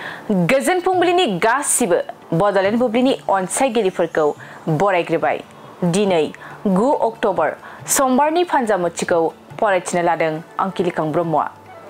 गोजोन फुंबिलिनि गासिबो बड'लेण्ड बुब्लिनि अनसायगिरिफोरखौ बरायग्रोबाय। दिनै 9 अक्ट'बर समबारनि फानजामुथिखौ फरायथिनो लादों अंकिलिकां ब्रह्मआ।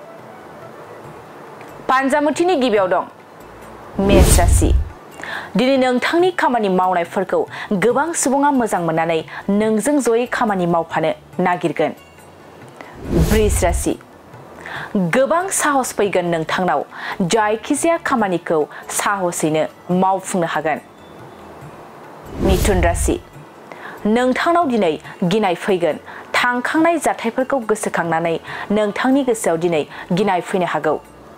फानजामुथिनि गिबियाव दं मेष राशि। दिनै नोंथांनि खामानि मावनायफोरखौ गोबां सुबुङा मोजां मोननानै नोंजों जयै खामानि मावफानो नागिरगोन। वृष राशि। गोबां साहस फैगोन नोंथांनाव, जायखिजाया खामानिखौ साहसैनो मावफुंनो हागोन। मिथुन राशि। नोंथांनाव दिनै गिनाय फैगोन। थांखांनाय जाथायफोरखौ गोसोखांनानै नोंथांनि गोसोआव दिनै गिनाय फैनो हागौ।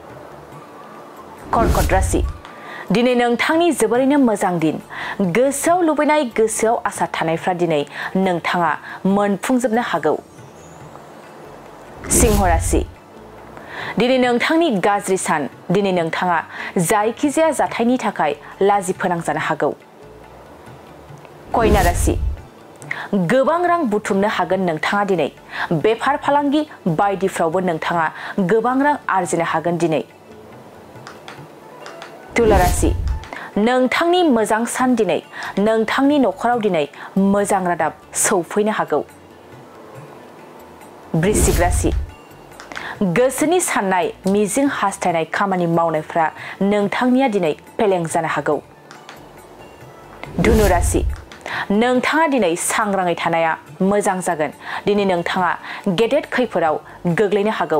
कर्कट राशि। दिनै नोंथांनि जोबोरैनो मोजां दिन। गोसोआव लुबैनाय, गोसोआव आसा थानायफ्रा दिनै नोंथाङा मोनफुंजोबनो हागौ। सिंह राशि। दिनै नोंथांनि गाज्रि सान। दिनै नोंथाङा जायखिजाया जाथायनि थाखाय लाजि फोनांजानो हागौ। कन्या राशि। गोबां रां बुथुमनो हागोन नोंथाङा दिनै। बेफार फालांगि बायदिफ्रावबो नोंथाङा गोबां रां आरजिनो हागोन दिनै। तुला राशि। नोंथांनि मोजां सान दिनै। नोंथांनि नखराव दिनै मोजां रादाब सौफैनो हागौ। वृश्चिक राशि। गोसोनि साननाय, मिजिं हास्थायनाय खामानि मावनायफ्रा नोंथांनिया दिनै फेलें जानो हागौ। धनु राशि। नोंथाङा दिनै सांग्राङै थानाया मोजां जागोन। दिनै नोंथाङा गेदेर खैफोदाव गोग्लैनो हागौ।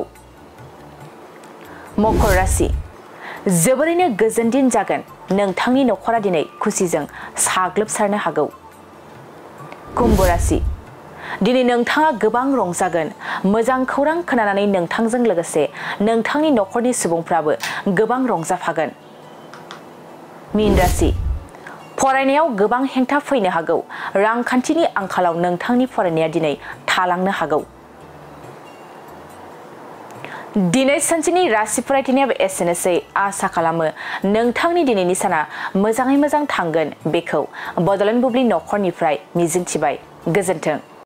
मकर राशि। जोबोरैनो गोजोन दिन जागोन। नोंथांनि नखरा दिनै खुसिजों साग्लोबसारनो हागौ। कुम्भ राशि। दिनै नोंथाङा गोबां रंजागोन। मोजां खौरां खोनानानै नोंथांजों लोगोसे नोंथांनि नखरनि सुबुंफ्राबो गोबां रंजाफागोन। मीन राशि। फरायनायाव गोबां हेंथा फैनो हागौ। रांखान्थिनि आंखालाव नोंथांनि फरायनाया दिनै थालांनो हागौ। दिनै सानसेनि राशि फरायथिनायाबो एसेनोसै। आसा खालामो नोंथांनि दिनैनि साना मोजाङै मोजां थांगोन। बेखौ बड'लेण्ड बुब्लि नखरनिफ्राय मिजिंथिबाय। गोजोन्थों।